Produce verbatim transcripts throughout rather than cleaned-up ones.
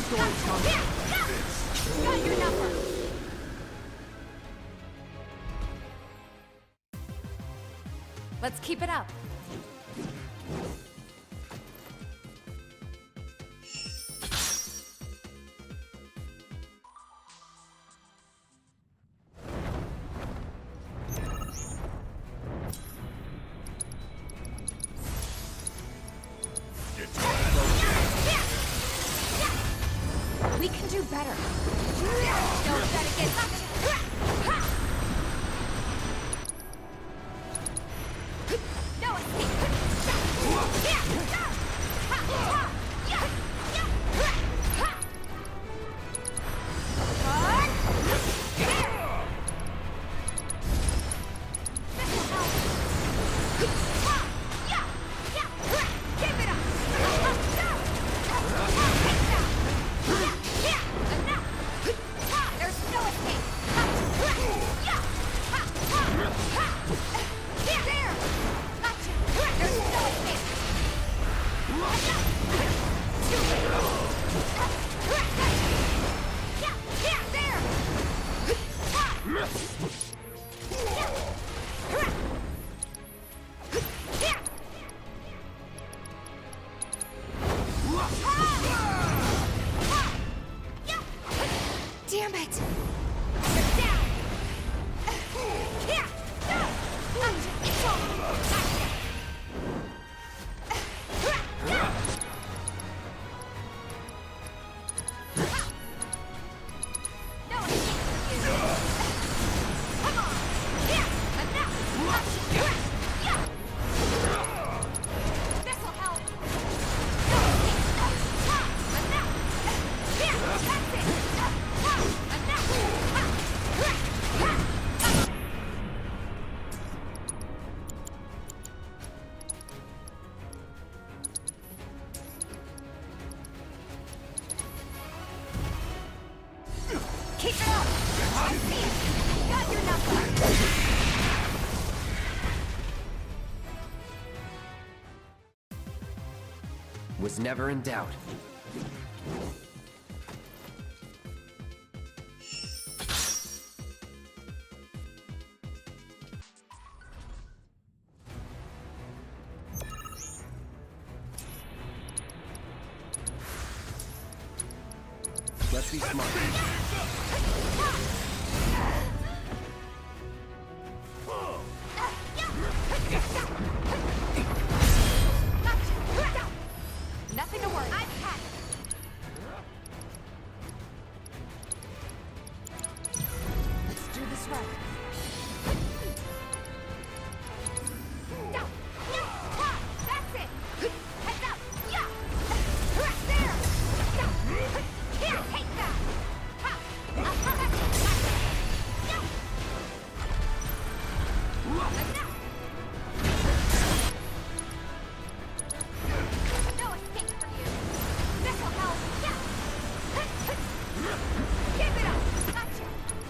storyteller. Got your number. Let's keep it up. We can do better. Don't let it get touched. No escape. Damn it! You're down! Yeah! It's over! No escape for you! Come on! Yeah! Enough! Yeah! This'll help! No escape! Enough! Yeah! That's it! Keep it up! I see it! Got your number! Was never in doubt. Let's be smart. Nothing to worry. I've had it. Let's do this right. No, no, that's it. Heads up. Yeah. Right there. No. Here, take that. Ha. I'll come at you. No. Enough. No escape for you. This'll help. Yeah. Give it up. Gotcha.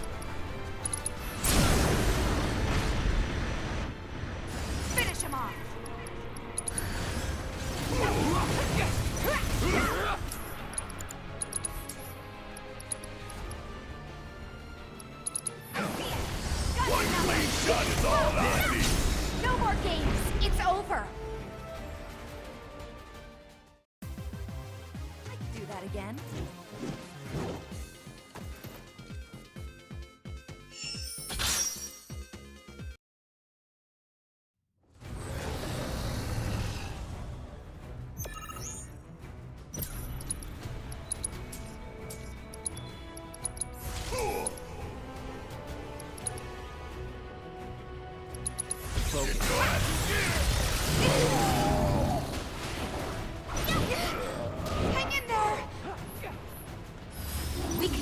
Finish him off. One clean shot is all I need. No more games. It's over. I can do that again. Hang in there. We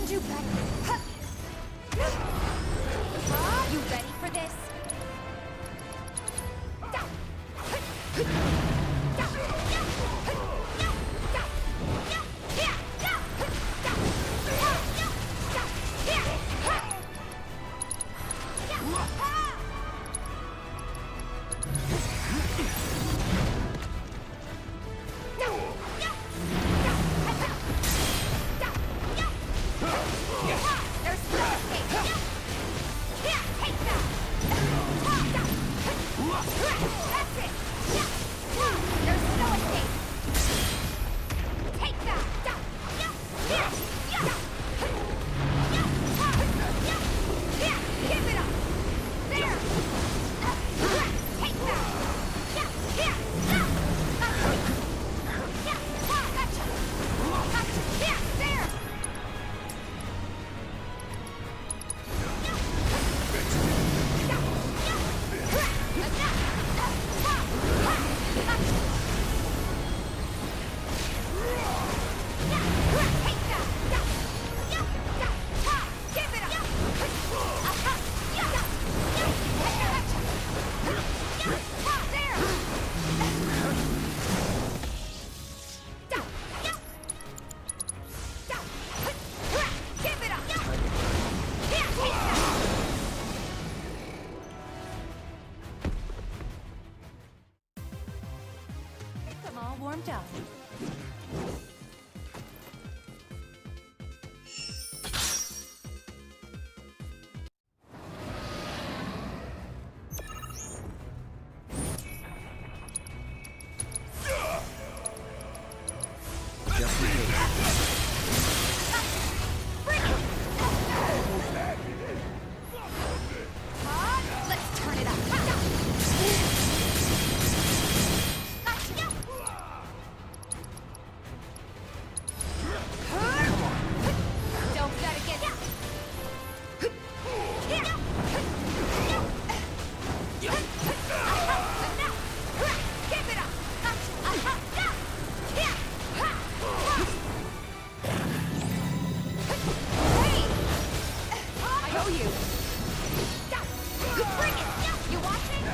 Just in case. Bring it! Huh? Let's turn it up. Don't gotta get out. Give it up. I owe you. Bring it. You watching?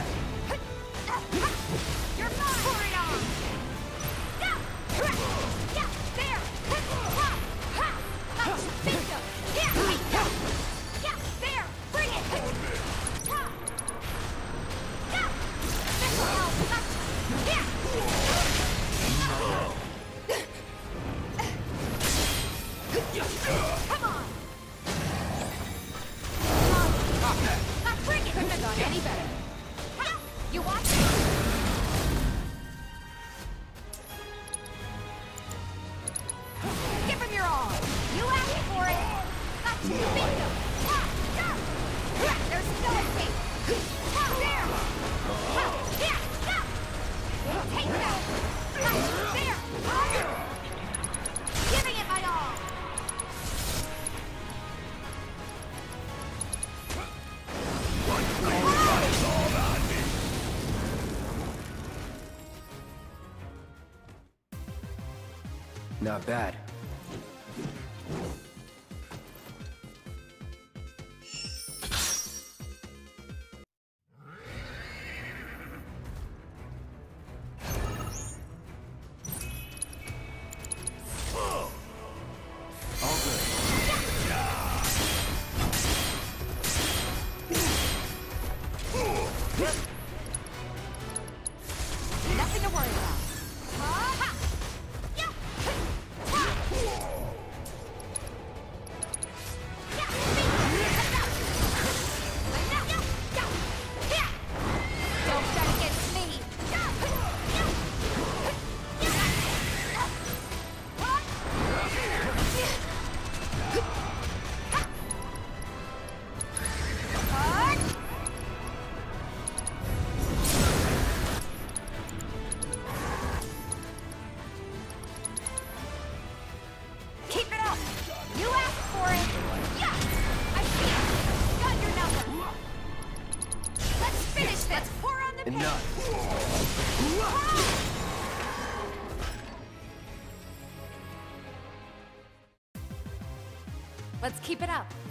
You're mine. Pour it on. There. Bingo. There. Bring it. This'll help. Come on. Bring it. Couldn't have gone any better. You watch it. Give him your all. You asked for it. Bingo. There's no escape. There. Take that. There. Giving it my all. Not bad. All good. Nothing to worry about. Huh? Yeah. Don't bet against me. Keep it up. You asked for it. Yeah. I see it. Got your number. Let's finish this. Let's pour on the paint. Enough. Let's keep it up.